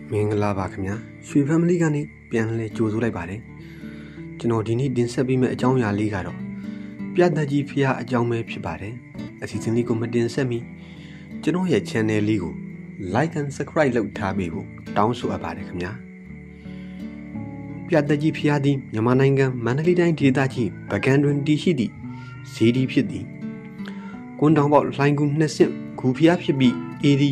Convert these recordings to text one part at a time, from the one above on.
မင်္ဂလာပါခင်ဗျာရွှေ family ကနေပြန်လဲကြိုဆိုလိုက်ပါတယ်ကျွန်တော်ဒီနေ့တင်ဆက်ပေးမယ့်အကြောင်းအရာလေးကတော့ပြတ်သက်ကြီးဖျားအကြောင်းပဲဖြစ်ပါတယ်အစီအစဉ်လေးကိုမတင်ဆက်မီကျွန်တော်ရဲ့ channel လေးကို like and subscribe လုပ်ထားပေးဖို့တောင်းဆိုအပ်ပါတယ်ခင်ဗျာပြတ်သက်ကြီးဖျားသည်မြန်မာနိုင်ငံမန္တလေးတိုင်းဒေသကြီးဗကံတွင်တည်ရှိသည့်ဇီဒီဖြစ်သည်ကွန်းတောင်ပေါက်လှိုင်းကူနှစ်ဆင့်ဂူဖျားဖြစ်ပြီးအေဒီ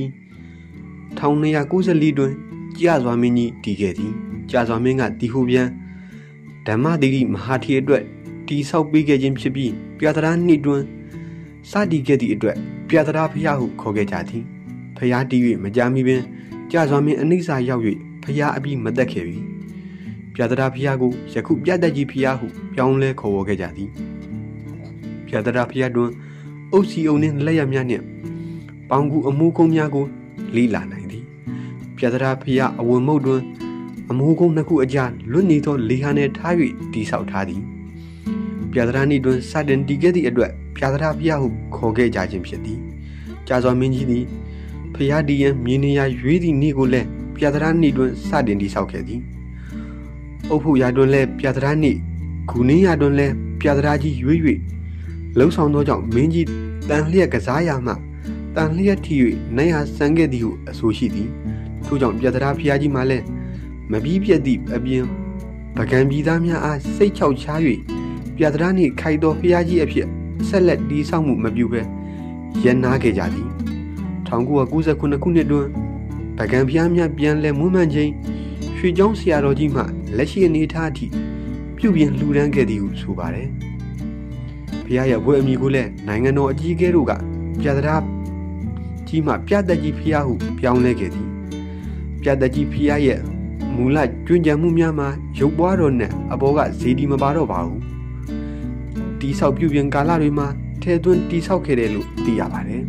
1294တွင်ကြာစွာမင်းကြီးတည်ခဲ့သည်ကြာစွာမင်းကတီဟိုပြန်ဓမ္မတိတိမဟာထီအတွက်တီဆောက်ပေးခဲ့ခြင်းဖြစ်ပြီးပြသရာနှစ်တွင်စတည်ခဲ့သည့်အတွက်ပြသရာဖျားဟုခေါ်ခဲ့ကြသည်ဖျားတည်၍မကြာမီပင်ကြာစွာမင်းအနိစ္စရောက်၍ဖျားအပြီးမသက်ခဲ့ပြီပြသရာဖျားကိုယခုပြသက်ကြီးဖျားဟုပြောင်းလဲခေါ်ဝေါ်ခဲ့ကြသည်ပြသရာဖျားတွင်အုပ်စီအုံနှင့်လက်ရများနှင့်ပေါင်ကူအမှုကုန်းများကိုလိလာနိုင်သည်ပြသရာဖျားအဝံမုတ်တွင်အမိုးကုန်းနှစ်ခုအကြားလွတ်နေသောလေဟာနှင့်ထား၍တည်ဆောက်ထားသည်ပြသရာနှင့်တွင်စတင်တည်ခဲ့သည့်အတွက်ပြသရာဖျားဟုခေါ်ခဲ့ကြခြင်းဖြစ်သည်ကြာစွာမင်းကြီးသည်ဖျားတည်ရန်မြေနေရာရွေးသည့်နေ့ကိုလည်းပြသရာနှင့်တွင်စတင်တည်ဆောက်ခဲ့သည်အုပ်ဖို့ရာတွင်လည်းပြသရာနှင့်ဂူနင်းရာတွင်လည်းပြသရာကြီးရွေး၍လှုပ်ဆောင်သောကြောင့်မင်းကြီးတန်လျက်ကစားရမှတန်လျက်ထီ၍နိုင်ဟာဆန်ခဲ့သည်ဟုအဆိုရှိသည်ထို့ကြောင့်ပြသရာဖျားကြီးမှလည်းမပြီးပြတ်သည့်အပြင်ပကံပြည်သားများအားစိတ်ချောက်ချား၍ပြသရာနှင့်ခိုက်သောဖျားကြီးအဖြစ်ဆက်လက်တည်ဆောက်မှုမပြုဘဲရန်နာခဲ့ကြသည်1999ခုနှစ်တွင်ပကံဖျားများပြန်လည်မွမ်းမံခြင်းရွှေကျောင်းဆရာတော်ကြီးမှလက်ရှိအနေအထားအထိပြုပြင်လှူဒန်းခဲ့သည်ဟုဆိုပါတယ်ဖျားရဲ့ဘွဲ့အမည်ကိုလည်းနိုင်ငံတော်အကြီးအကဲတို့ကပြသရာကြီးမှပြသက်ကြီးဖျားဟုပြောင်းလဲခဲ့သည်ပြသက်ကြီးဖျားရဲ့မူလကျွမ်းကျင်မှုများမှာရုပ်ပွားတော်နဲ့အပေါ်ကဇေဒီမပါတော့ပါဘူးတိဆောက်ပြုပြင်ကာလတွေမှာထဲသွင်းတိဆောက်ခဲ့တယ်လို့သိရပါတယ်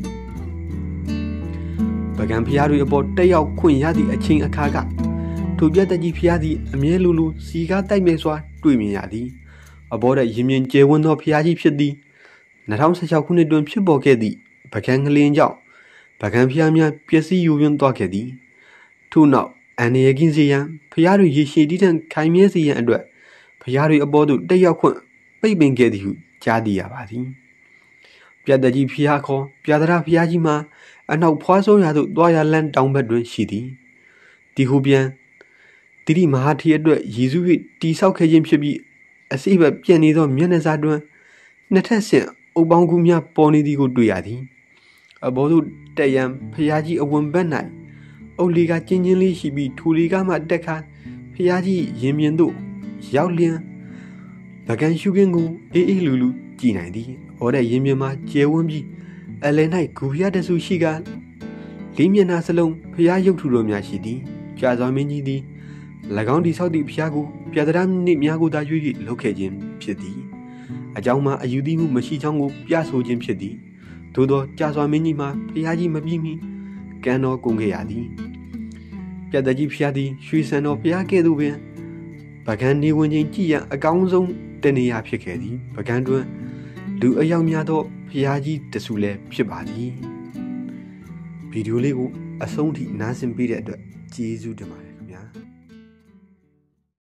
ပကံဖျားတွေအပေါ်တက်ရောက်ခွင့်ရသည့်အချိန်အခါကထိုပြသက်ကြီးဖျားသည်အမြဲလိုစီကားတိုက်မဲ့စွာတွေ့မြင်ရသည်အပေါ်တဲ့ရင်မြင်ကျယ်ဝန်းသောဖျားကြီးဖြစ်သည်2016ခုနှစ်တွင်ဖြစ်ပေါ်ခဲ့သည့်ပကံငလင်းကြောင့်ပကံဖျားများပျက်စီးယိုယွင်းသွားခဲ့သည်ထို့နောက်အန်ရကင်းစီယံဖျားတွေရေရှည်တည်တံ့ခိုင်မြဲစီရန်အတွက်ဖျားတွေအပေါ်သို့တက်ရောက်ခွင့်ပိတ်ပင်ခဲ့သည်ဟုကြားသိရပါသည်ပြသက်ကြီးဖျားခေါ်ပြသရာဖျားကြီးမှာအနောက်ဖွားဆုံးရာသို့သွားရလန်းတောင်ဘက်တွင်ရှိသည်ဒီဟုပြန်တိတိမဟာထီအတွက်ရည်စူး၍တိဆောက်ခဲ့ခြင်းဖြစ်ပြီးအစိဘက်ပြန့်နေသောမျက်နှာစာတွင်နှစ်ထပ်ဆင့်အုပ်ပေါင်းကူများပေါ်နေသည်ကိုတွေ့ရသည်အဘောသို့တက်ရန်ဖျားကြီးအဝင်ဘက်၌အုပ်လီကကျင်းချင်းလေးရှိပြီးထိုလီကမှတက်ခါဖျားကြီးရင်မြင်သို့ရောက်လျင်ဗကံရှုခင်းကိုအေးလူလူကြည်နိုင်သည်ဟောတဲ့ရင်မြင်မှာကျဲဝန်းပြီးအလယ်၌ဂူဖျားတဆူရှိကလေးမျက်နှာစလုံးဖျားရုပ်ထုတော်များရှိသည်ကြာစွာမင်းကြီးသည်၎င်းတိဆောက်သည့်ဖျားကိုပြသရာနှင့်များကိုသာရွေး၍လုပ်ခဲ့ခြင်းဖြစ်သည်အကြောင်းမှာအယူသီးမှုမရှိချောင်းကိုပြဆိုခြင်းဖြစ်သည်သို့သောကြာစွာမင်းကြီးမှာဖျားကြီးမပြီးမီကံတော်ကုန်ခဲ့ရသည်ပြသက်ကြီးဖျားသည်ရွှေစံတော်ဖျားကဲ့သို့ပင်ပကံနေဝင်ခြင်းကြည်ရန်အကောင်းဆုံးတနေရာဖြစ်ခဲ့သည်ပကံတွင်လူအယောက်များသောဖျားကြီးတဆူလည်းဖြစ်ပါသည်ဗီဒီယိုလေးကိုအဆုံးထိနားဆင်ပေးတဲ့အတွက်ကျေးဇူးတင်ပါတယ်